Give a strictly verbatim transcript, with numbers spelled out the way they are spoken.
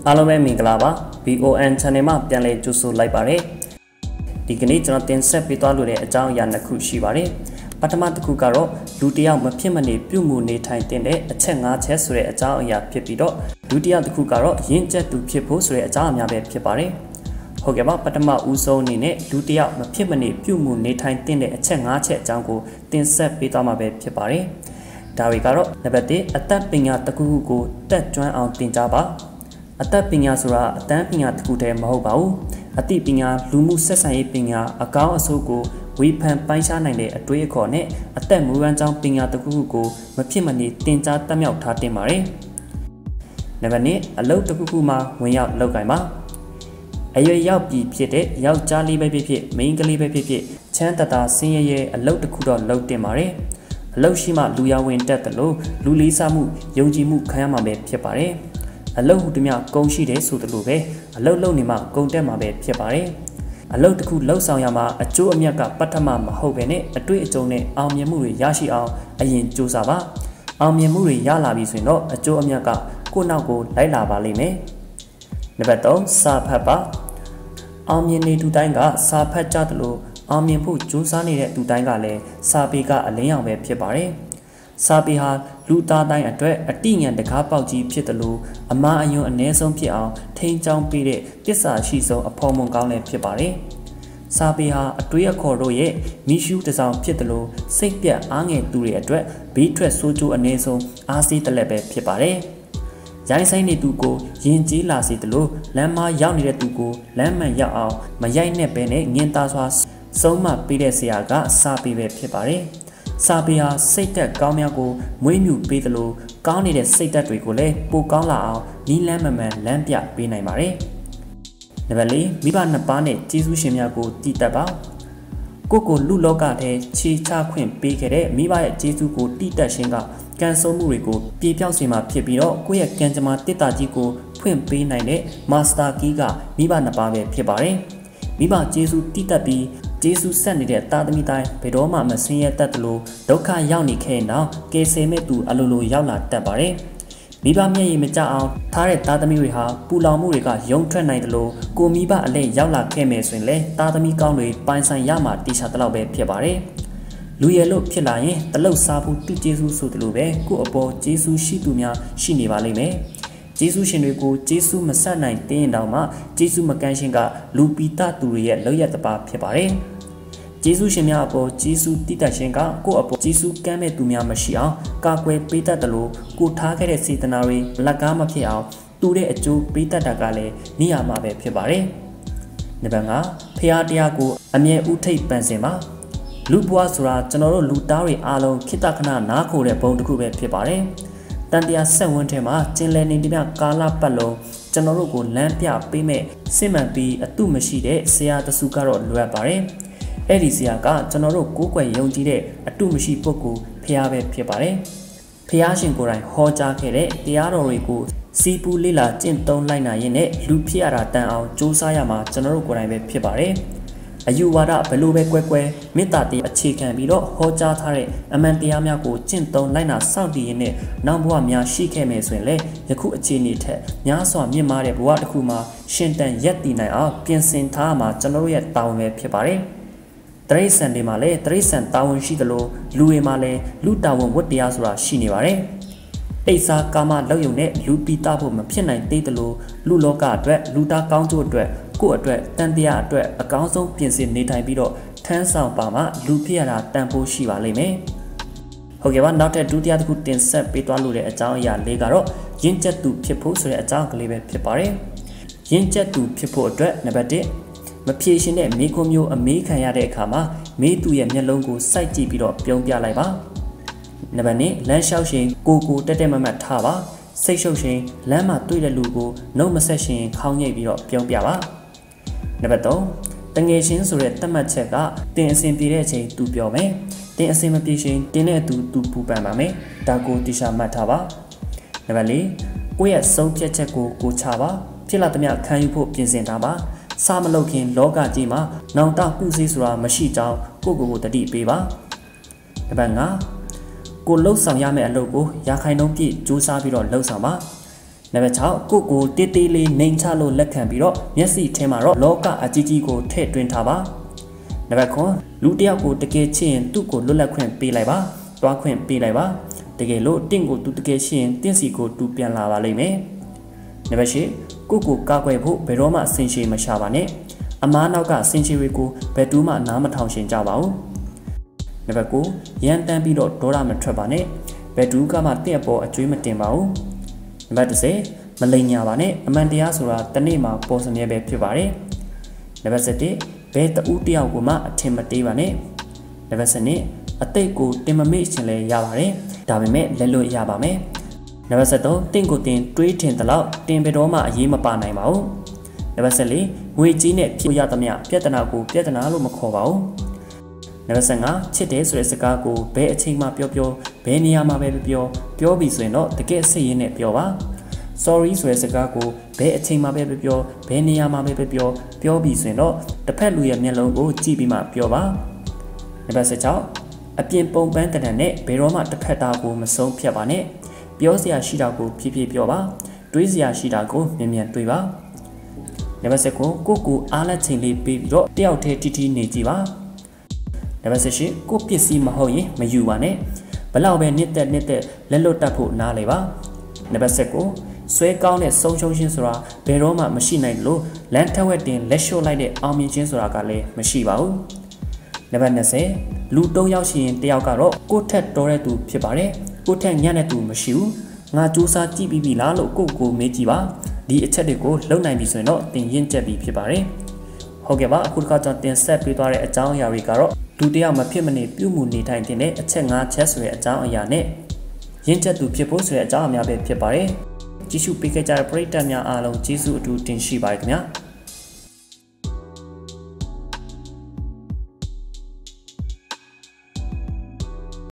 အားလုံးပဲမင်္ဂလာပါ B O N channel မှာပြန်လည်ကြိုဆိုလိုက်ပါတယ်ဒီကနေ့ကျွန်တော်တင်ဆက်ပေးသွားလို့တဲ့အကြောင်းအရာနှစ်ခုရှိပါတယ်ပထမတစ်ခုကတော့လူတစ်ယောက်မဖြစ်မနေပြုမှုနေထိုင်တဲ့အချက်၅ချက်ဆိုတဲ့အကြောင်းအရာဖြစ်ပြီးတော့ဒုတိယတစ်ခုကတော့ရင့်ကျက်သူဖြစ်ဖို့ဆိုတဲ့အကြောင်းအများပဲဖြစ်ပါတယ်ဟုတ်ကဲ့ပါပထမဦးဆုံးအနေနဲ့လူတစ်ယောက်မဖြစ်မနေပြုမှုနေထိုင်တဲ့အချက်၅ချက်အကြောင်းကိုတင်ဆက်ပေးသွားမှာပဲဖြစ်ပါတယ်ဒါတွေကတော့နံပါတ်၁အသက်ပညာတစ်ခုခုကိုတက်ကျွမ်းအောင်သင်ကြားပါအသက်ပညာဆိုတာအတန်းပညာတစ်ခုတည်းမဟုတ်ပါဘူးအသိပညာလူမှုဆက်ဆံရေးပညာအကောင်းအဆိုးကိုဝေဖန်ပိုင်းခြားနိုင်တဲ့အတွေ့အခေါ်နဲ့အသက်မူရန်ကြောင်းပညာတစ်ခုခုကိုမဖြစ်မနေသင်ကြားတတ်မြောက်ထားတင်ပါတယ်နံပါတ်၂အလုပ်တစ်ခုခုမှာဝင်ရောက်လုပ်ကိုင်ပါအရွယ်ရောက်ပြီးဖြစ်တဲ့ယောက်ျားလေးပဲဖြစ်ဖြစ်မိန်းကလေးပဲဖြစ်ဖြစ်ချမ်းသာသာဆင်းရဲရဲအလုပ်တစ်ခုတော့လုပ်တင်ပါတယ်အလုပ်ရှိမှလူရဝင်တက်တယ်လို့လူလေးစားမှုယုံကြည်မှုခံရမှာပဲဖြစ်ပါတယ်အလုပ်ဟူသည်များကုန်းရှိတယ်ဆိုသလိုပဲအလုပ်လုပ်နေမှကုန်းတက်မှာပဲဖြစ်ပါတယ်အလုပ်တစ်ခုလှုပ်ဆောင်ရမှာအကျိုးအမြတ်ကပထမမဟုတ်ပဲနဲ့အတွေ့အကြုံနဲ့အောင်မြင်မှုတွေရရှိအောင်အရင်ကြိုးစားပါအောင်မြင်မှုတွေရလာပြီဆိုရင်တော့အကျိုးအမြတ်ကကိုယ့်နောက်ကိုလိုက်လာပါလိမ့်မယ်နံပါတ်၃စာဖတ်ပါအောင်မြင်နေသူတိုင်းကစာဖတ်ကြတယ်လို့အောင်မြင်ဖို့ကြိုးစားနေတဲ့သူတိုင်းကလည်းစာပေကအလင်းရောင်ပဲဖြစ်ပါတယ်စာပေဟာလူသားတိုင်းအတွက်အတိညာဏ်တကားပေါက်ကြီးဖြစ်တယ်လို့အမားအယွန်းအ ਨੇ ဆုံးဖြစ်အောင်ထိန်းချောင်းပေးတဲ့တစ္ဆာရှိဆုံးအဖော်မွန်ကောင်းလည်းဖြစ်ပါတယ်စာပေဟာအတွေးအခေါ်တို့ရဲ့မိရှုတစ်စောင်ဖြစ်တယ်လို့စိတ်ပြတ်အားငယ်သူတွေအတွက်ဘေးထွက်ဆိုးကျိုးအ ਨੇ ဆုံးအားစေးတစ်လက်ပဲဖြစ်ပါတယ်ရိုင်းဆိုင်နေသူကိုယဉ်ကျေးလာစေတယ်လို့လမ်းမရောက်နေတဲ့သူကိုလမ်းမှန်ရောက်အောင်မရိုက်နဲ့ပဲနဲ့ငင်သားစွာဆုံးမပေးတဲ့ဆရာကစာပေပဲဖြစ်ပါတယ်စာပေဟာစိတ်သက်ကောင်းများကိုမွေးမြူပေးတယ်လို့ကောင်းနေတဲ့စိတ်သက်တွေကိုလည်းပိုကောင်းလာအောင်နီးလန်းမှန်မှန်လမ်းပြပေးနိုင်ပါတယ်နံပါတ်၄မိဘနှစ်ပါးနဲ့ကျေးဇူးရှင်များကိုတည်တတ်ပါကိုကိုလူလောကထဲခြေချခွင့်ပေးခဲ့တဲ့မိဘရဲ့ကျေးဇူးကိုတည်တတ်ခြင်းကကံဆုံးမှုတွေကိုပြေပြောက်စေမှာဖြစ်ပြီးတော့ကိုယ့်ရဲ့ကံကြမ္မာတစ်တာကြီးကိုဖွင့်ပေးနိုင်တဲ့မာစတာကီးကမိဘနှစ်ပါးပဲဖြစ်ပါတယ်မိဘကျေးဇူးတည်တတ်ပြီးကျေးဇူးဆက်နေတဲ့တာသမီတိုင်းဘယ်တော့မှမဆင်းရဲတတ်တယ်လို့ဒုက္ခရောက်နေခဲ့နောက်ကယ်ဆယ်မဲ့သူအလိုလိုရောက်လာတတ်ပါတယ်မိဘမျက်ရည်မကျအောင်ထားတဲ့တာသမီတွေဟာပူလောင်မှုတွေကယုံထွက်နိုင်တယ်လို့ကိုမိဘအလဲရောက်လာခဲ့မယ်ဆိုရင်လေတာသမီကောင်းတွေပိုင်ဆိုင်ရမှာတေချာတလောက်ပဲဖြစ်ပါတယ်လူရည်လို့ဖြစ်လာရင်တလုတ်စားဖို့သူကျေးဇူးဆိုတယ်လို့ပဲကိုအပေါ်ကျေးဇူးရှိသူများရှိနေပါလိမ့်မယ်ကျေးဇူးရှင်တွေကိုကျေးဇူးမဆက်နိုင်တဲ့တောင်မှကျေးဇူးမကမ်းရှင်ကလူပီတသူတွေရဲ့လောက်ရတပါဖြစ်ပါတယ်ကျေးဇူးရှင်များအပေါ်ကျေးဇူးတည်တတ်ခြင်းကကိုယ့်အပေါ်ကျေးဇူးကမ်းမဲ့သူများမရှိအောင်ကာကွယ်ပေးတတ်တယ်လို့ကိုထားခဲ့တဲ့စေတနာတွေလက်ကားမဖြစ်အောင်တူတဲ့အကျိုးပေးတတ်တာကလည်းနေရာမှာပဲဖြစ်ပါတယ်နံပါတ်၅ဖျားတရားကိုအမြဲဥထိတ်ပန်စင်ပါလူဘွားဆိုတာကျွန်တော်တို့လူသားတွေအားလုံးခိတခဏနားခိုတဲ့ဘုံတစ်ခုပဲဖြစ်ပါတယ်တန်တရားဆက်ဝန်းထဲမှာကျင်လည်နေတဲ့ကာလပတ်လုံးကျွန်တော်တို့ကိုလမ်းပြပေးမဲ့စစ်မှန်ပြီးအတုမရှိတဲ့ဆရာတစုကတော့လွယ်ပါတယ်အဲ့ဒီဆရာကကျွန်တော်တို့ကိုးကွယ်ယုံကြည်တဲ့အတုမရှိပုဂ္ဂိုလ်ဖျားပဲဖြစ်ပါတယ်ဖျားရှင်ကိုယ်တိုင်ဟောကြားခဲ့တဲ့တရားတော်တွေကိုစီပူလေးလာကျင့်သုံးလိုက်နိုင်ရင်လည်းလူဖြစ်ရတာတန်အောင်စူးစမ်းရမှာကျွန်တော်တို့ကိုယ်တိုင်ပဲဖြစ်ပါတယ်အယူဝါဒဘယ်လိုပဲကွဲကွဲမေတ္တာတရားအခြေခံပြီးတော့ဟောကြားထားတဲ့အမှန်တရားများကိုကျင့်သုံးလိုက်နာစောင့်တည်ရင်းနဲ့နောက်ဘဝများရှိခဲ့မယ်ဆိုရင်လေယခုအခြေအနေထက်များစွာမြင့်မားတဲ့ဘဝတစ်ခုမှာရှင်တန်ရက်တည်နိုင်အောင်ပြင်ဆင်ထားမှာကျွန်တော်တို့ရဲ့တာဝန်ပဲဖြစ်ပါတယ်တရိษံတွေမှာလည်းတရိษံတာဝန်ရှိသလိုလူတွေမှာလည်းလူတာဝန်ဝတ္တရားဆိုတာရှိနေပါတယ်အိစာကာမလောက်ယုံနဲ့လူပီတာဖို့မဖြစ်နိုင်သေးသလိုလူလောကအတွက်လူသားကောင်းကျိုးအတွက်ကိုယ့်အတွက်တန်တရားအတွက်အကောင်းဆုံးပြင်ဆင်နေထိုင်ပြီးတော့ထမ်းဆောင်ပါမှလူဖြစ်ရတာတန်ဖိုးရှိပါလိမ့်မယ်ဟုတ်ကဲ့ပါနောက်ထပ်ဒုတိယတစ်ခုတင်ဆက်ပေးသွားလို့တဲ့အကြောင်းအရာလေးကတော့ရင့်ကျက်သူဖြစ်ဖို့ဆိုတဲ့အကြောင်းကလေးပဲဖြစ်ပါတယ်ရင့်ကျက်သူဖြစ်ဖို့အတွက်နံပါတ်၁မဖြေရှင်တဲ့မိခွန်းမျိုးအမေးခံရတဲ့အခါမှာမေးသူရဲ့မျက်လုံးကိုစိုက်ကြည့်ပြီးတော့ပြုံးပြလိုက်ပါနံပါတ်၂လမ်းလျှောက်ရှင်ကိုကိုတက်တက်မမတ်ထားပါစိတ်ရှုပ်ရှင်လမ်းမှာတွေ့တဲ့လူကိုနှုတ်မဆက်ရှင်ခေါင်းညိတ်ပြီးတော့ပြုံးပြပါနံပါတ်၃တငယ်ချင်းဆိုတဲ့တတ်မှတ်ချက်ကတင်အစဉ်ပြေတဲ့အချိန်သူပြောမယ်တင်အစဉ်မပြေရှင်တင်တဲ့အတူသူပူပန်ပါမယ်ဒါကိုတိကျမှတ်ထားပါနံပါတ်၄ကိုယ့်ရဲ့ဆုံးဖြတ်ချက်ကိုကိုချပါဖြစ်လာသမျှခံယူဖို့ပြင်ဆင်ထားပါစာမလုပ်ခင်လောကကြီးမှာနောင်တကုစေးဆိုတာမရှိကြောင်းကိုကိုကိုတတိပေးပါနံပါတ်၅ကိုလှုပ်ဆောင်ရမယ့်အလုပ်ကိုရာခိုင်နှုန်းပြည့်စူးစမ်းပြီးတော့လှုပ်ဆောင်ပါနံပါတ်၆ကိုကိုတေးသေးလေးနှိမ်ချလို့လက်ခံပြီးတော့မျက်စိထဲမှာတော့လောကအကြီးကြီးကိုထည့်တွင်းထားပါနံပါတ်ခုလူတယောက်ကိုတကယ်ချစ်ရင်သူ့ကိုလွတ်လပ်ခွင့်ပေးလိုက်ပါတွားခွင့်ပေးလိုက်ပါတကယ်လို့တင့်ကိုသူတကယ်ရှိရင်တင့်စီကိုတူပြန်လာပါလိမ့်မယ်နံပါတ်၈ကိုကိုကာကွယ်ဖို့ဘယ်တော့မှဆင်ရှည်မရှာပါနဲ့အမားနောက်ကဆင်ရှည်တွေကိုဘယ်သူမှနားမထောင်ရှင်ကြပါဘူးနံပါတ်၉ရန်တန်းပြီးတော့ဒေါရမထွက်ပါနဲ့ဘယ်သူကမှတင့်အပေါ်အကျွေးမတင်ပါဘူးနံပါတ်၁၀မလိမ်ညာပါနဲ့အမှန်တရားဆိုတာတနေ့မှာပေါ်စမြဲပဲဖြစ်ပါတယ်နံပါတ်၁၁ဘယ်တူတယောက်ကိုမှအထင်မသေးပါနဲ့နံပါတ်၁၂အသိကိုတင်မမေ့ရှင်လဲရပါတယ်ဒါပေမဲ့လက်လွတ်ရပါမယ်နံပါတ်၁၃တင့်ကိုတင်တွေးထင်သလောက်တင်ဘယ်တော့မှအရေးမပါနိုင်ပါဘူးနံပါတ်၁၄ငွေကြီးနဲ့ဖြစ်ရသမျှပြဿနာကိုပြဿနာလို့မခေါ်ပါဘူးနံပါတ်၁၅ချစ်တယ်ဆိုတဲ့စကားကိုဘယ်အချိန်မှပြောပြောဘယ်နေရာမှာပဲပြောပြောပြီးဆိုရင်တော့တကယ်စိတ်ရင်းနဲ့ပြောပါ sorry ဆိုတဲ့စကားကိုဘယ်အချိန်မှပဲပြောဘယ်နေရာမှာပဲပြောပြောပြီးဆိုရင်တော့တစ်ဖက်လူရဲ့မျက်လုံးကိုကြည့်ပြီးမှပြောပါနံပါတ်၁၆အပြင်ပုံပန်းတဏ္ဍာနဲ့ဘယ်တော့မှတစ်ဖက်သားကိုမဆုံးဖြတ်ပါနဲ့ပြောစရာရှိတာကိုဖြည်းဖြည်းပြောပါတွေးစရာရှိတာကိုမြင်မြန်တွေးပါနံပါတ်၁၉ကိုကိုအားလက်ချိန်လေးပေးပြီးတော့တယောက်တည်းတီးတီးနေကြည့်ပါနံပါတ်၁၈ကိုပစ္စည်းမဟုတ်ရင်မယူပါနဲ့ဘလောက်ပဲနှစ်သက်နှစ်သက်လက်လွတ်တတ်ဖို့နားလေပါနံပါတ်၁၉ဆွဲကောင်းတဲ့ဆုံးရှုံးခြင်းဆိုတာဘယ်တော့မှမရှိနိုင်လို့လမ်းထက်ဝက်တင်လက်လျှော့လိုက်တဲ့အောင်မြင်ခြင်းဆိုတာကလည်းမရှိပါဘူးနံပါတ်၂၀လူ၃ယောက်ရှိရင်တယောက်ကတော့ကိုယ့်ထက်တော်တဲ့သူဖြစ်ပါတယ်ကိုယ့်ထက်ညံ့တဲ့သူမရှိဘူးငါစူးစမ်းကြည့်ပြီးပြီလားလို့ကိုယ့်ကိုမေးကြည့်ပါဒီအချက်တွေကိုလုံနိုင်ပြီဆိုရင်တော့သင်ရင့်ကျက်ပြီဖြစ်ပါတယ်ဟုတ်ကဲ့ပါအခုတစ်ခါကျွန်တော်တင်ဆက်ပေးသွားတဲ့အကြောင်းအရာတွေကတော့လူတယောက်မဖြစ်မနေပြုမှုနေထိုင်တဲ့အချက်၅ချက်ဆိုတဲ့အကြောင်းအရာနဲ့ရင့်ကျက်သူဖြစ်ဖို့ဆိုတဲ့အကြောင်းအများပဲဖြစ်ပါတယ်ကြည့်ရှုပေးခဲ့ကြတဲ့ပရိသတ်များအားလုံးကျေးဇူးအထူးတင်ရှိပါတယ်ခင်ဗျာ